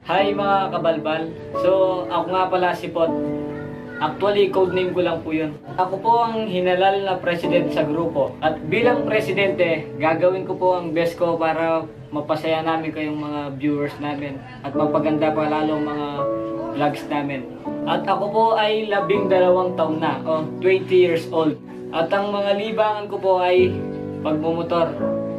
Hi mga kabalbal. So, ako nga pala si Pot. Actually, codename ko lang po yun. Ako po ang hinalal na president sa grupo. At bilang presidente, gagawin ko po ang best ko para mapasaya namin kayong mga viewers namin. At mapaganda pa lalo mga vlogs namin. At ako po ay 12 taon na, o 20 years old. At ang mga libangan ko po ay pagmumotor.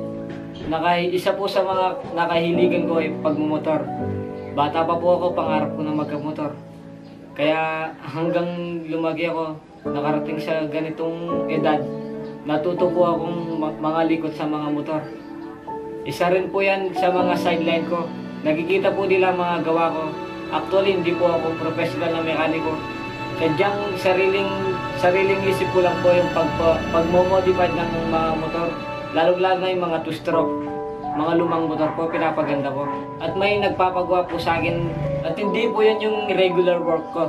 Isa po sa mga nakahiligan ko ay pagmumotor. Bata pa po ako, pangarap ko na magkamotor. Kaya hanggang lumaki ako, nakarating sa ganitong edad, natuto po akong mga likot sa mga motor. Isa rin po yan sa mga sideline ko. Nakikita po nila mga gawa ko. Actually, hindi po ako professional na mekaniko. Sadyang sariling isip ko lang po yung pagmomodify ng mga motor. Lalo-lalo na yung mga two-stroke. Mga lumang motor po, pinapaganda ko. At may nagpapagawa po sa akin. At hindi po yun yung regular work ko.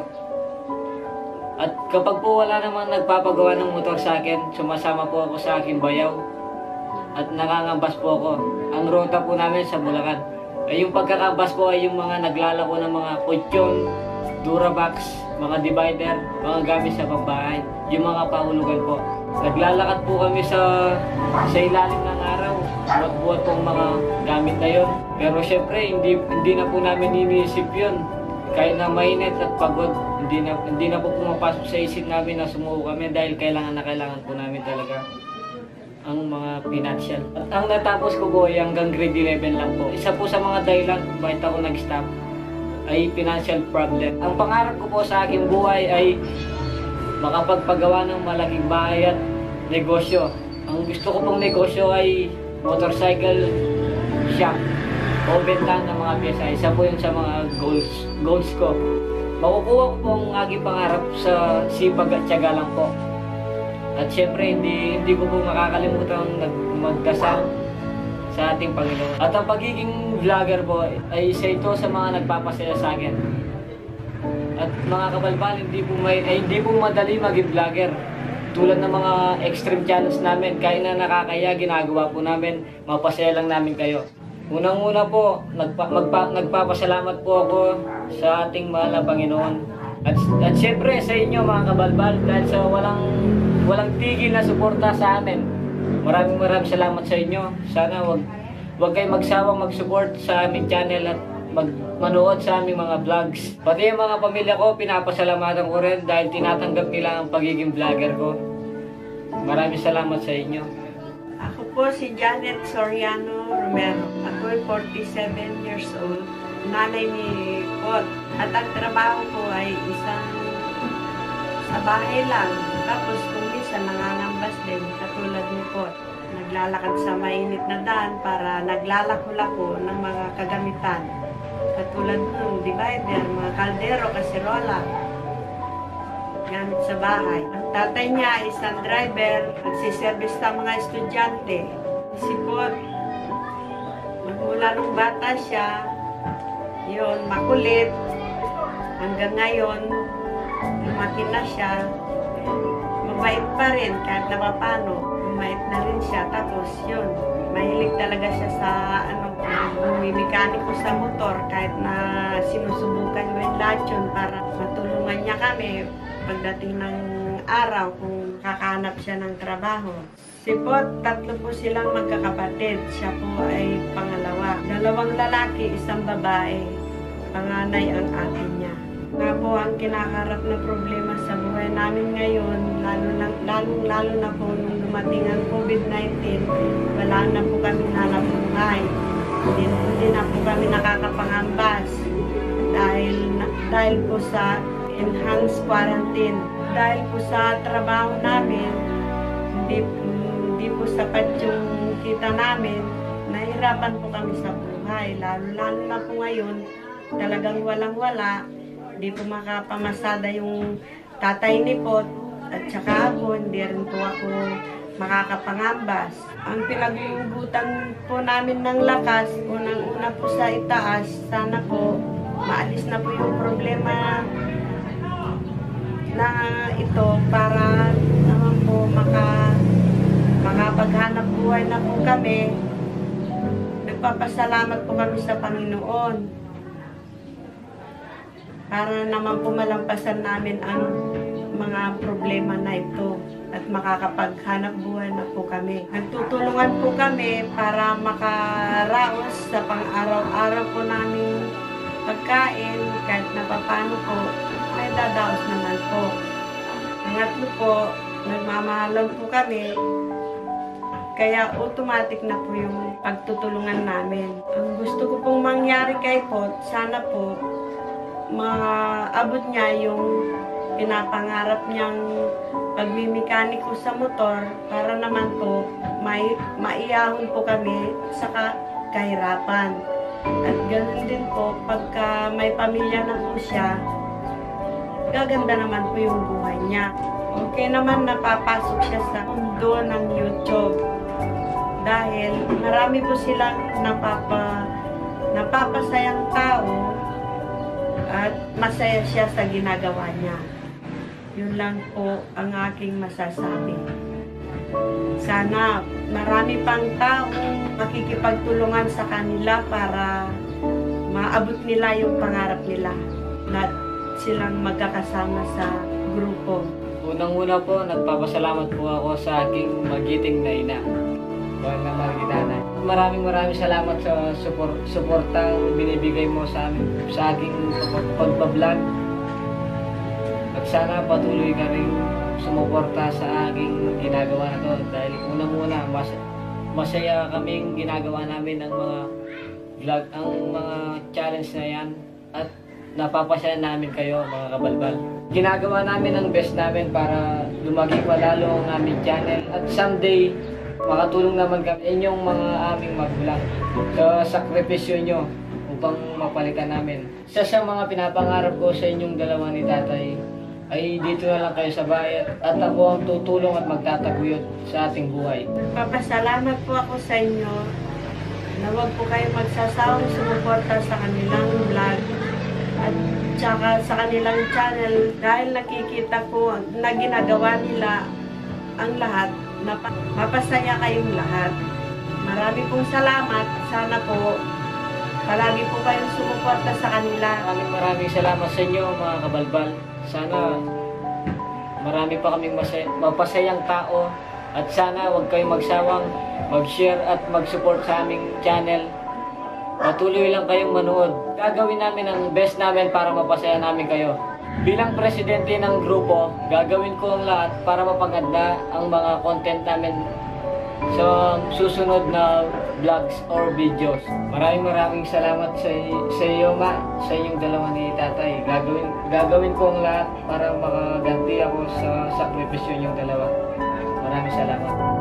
At kapag po wala namang nagpapagawa ng motor sa akin, sumasama po ako sa aking bayaw. At nakangambas po ako. Ang rota po namin sa Bulacan. Ay yung pagkakambas po ay yung mga naglalako ng mga kutsyon, Durabox, mga divider, mga gamit sa pambahay. Yung mga pahulugan po. Naglalakad po kami sa ilalim ng araw. Buhat-buhat pong mga gamit na yun. Pero syempre, hindi na po namin iniisip yun. Kahit na mainit at pagod, hindi na po pumapasok sa isip namin na sumuko kami dahil kailangan po namin talaga ang mga financial. At ang natapos ko po ay hanggang grade 11 lang po. Isa po sa mga dahilan kung bakit ako nag-stop ay financial problem. Ang pangarap ko po sa aking buhay ay makapagpagawa ng malaking bahay at negosyo. Ang gusto ko pong negosyo ay motorcycle shop o bentahan ng mga pyesa. Isa po yun sa mga goals ko. Makukuha ko pong aking pangarap sa sipag at tiyaga lang po. At syempre, hindi ko po makakalimutan magdasal sa ating Panginoon. At ang pagiging vlogger po ay isa ito sa mga nagpapasaya sa akin. At mga kabalbal, hindi po madali maging vlogger. Tulad ng mga extreme channels namin, kahit na nakakaya, ginagawa po namin, mapasaya lang namin kayo. Unang-una po, nagpapasalamat po ako sa ating mahal na Panginoon. At syempre sa inyo mga kabalbal, dahil sa walang tigil na suporta sa amin. Maraming salamat sa inyo. Sana wag kayong magsawang mag-support sa aming channel at manood sa aming mga vlogs. Pati yung mga pamilya ko, pinapasalamatan ko rin dahil tinatanggap nila ang pagiging vlogger ko. Maraming salamat sa inyo. Ako po si Janet Soriano Romero. Ako ay 47 years old. Nanay ni Pot. At ang trabaho ko ay isang sa bahay lang. Tapos kung minsan nangangambas din, katulad ni Pot. Naglalakad sa mainit na daan para naglalako-lako ng mga kagamitan. Katulad ng divider, mga kaldero, kaserola, gamit sa bahay. Ang tatay niya isang driver, nagsiservice ng mga estudyante. Si Pot, magmula nung bata siya, yun, makulit. Hanggang ngayon, lumaki na siya. Mabait pa rin kahit na paano. Mabait na rin siya. Tapos yun, mahilig talaga siya sa bumimekaniko sa motor kahit na sinusubukan mo yung lahat yun para matulungan niya kami pagdating ng araw kung kakahanap siya ng trabaho. Si Pot, 3 po silang magkakapatid. Siya po ay pangalawa. 2 lalaki, 1 babae. Panganay ang akin niya. Nga po ang kinakarap na problema sa buhay namin ngayon, lalo na po nung dumating ang COVID-19, wala na po kami hanap-buhay. Hindi na po kami nakakapangambas dahil po sa enhanced quarantine. Dahil po sa trabaho namin, hindi po sapat yung kita namin, nahirapan po kami sa buhay. Lalo na po ngayon, talagang walang-wala. Hindi po makapamasada yung tatay ni Pot at saka ako, hindi rin po ako makakapangambas. Ang pinag-uubutan po namin ng lakas, unang-una po sa itaas, sana po maalis na po yung problema na ito para naman po makapaghanap buhay na po kami. Nagpapasalamat po kami sa Panginoon. para naman po malampasan namin ang mga problema na ito at makakapaghanap buhay na po kami. Nagtutulungan po kami para makaraos sa pang-araw-araw po namin pagkain, kahit na papano po, may dadaos naman po. Pangatlo po, nagmamahalan po kami, kaya automatic na po yung pagtutulungan namin. Ang gusto ko pong mangyari kay Pot, sana po maabot niya yung pinapangarap niyang pagmimekaniko sa motor para naman po maiyahon po kami sa kahirapan. At ganoon din po, pagka may pamilya na po siya, gaganda naman po yung buhay niya. Okay naman napapasok siya sa mundo ng YouTube dahil marami po silang napapasayang tao at masaya siya sa ginagawa niya. Yun lang po ang aking masasabi. Sana marami pang taong makikipagtulungan sa kanila para maabot nila yung pangarap nila na silang magkakasama sa grupo. Unang-una po, nagpapasalamat po ako sa aking magiting na ina. Buwan na Margitana. Maraming salamat sa suportang binibigay mo sa aking pagbablog. At sana patuloy ka rin sumuporta sa aking ginagawa na to dahil unang-una masaya kaming ginagawa namin ang mga vlog, ang mga challenge na yan at napapasaya namin kayo mga kabalbal. Ginagawa namin ang best namin para lumaki pa lalo ang aming channel at someday makatulong naman kami inyong mga aming magulang sa sakripisyo nyo upang mapalitan namin. Isa sa mga pinapangarap ko sa inyong dalawa ni tatay ay dito na lang kayo sa bayan at ako ang tutulong at magtataguyod sa ating buhay. Papasalamat po ako sa inyo na huwag po kayo magsasawang sumuporta sa kanilang vlog at tsaka sa kanilang channel dahil nakikita ko na ginagawa nila ang lahat na mapasaya kayong lahat. Marami pong salamat. Sana po palagi po kayong sumuporta sa kanila. Maraming salamat sa inyo mga kabalbal. Sana marami pa kaming mapasayang tao at sana huwag kayong magsawang mag-share at mag-support sa aming channel. Patuloy lang kayong manood. Gagawin namin ang best namin para mapasaya namin kayo. Bilang presidente ng grupo, gagawin ko ang lahat para mapaganda ang mga content namin sa susunod na vlogs or videos. Maraming salamat sa iyo, ma, sa inyong dalawa ni tatay. Gagawin ko ang lahat para makaganti ako sa sakripisyo niyong dalawa. Maraming salamat.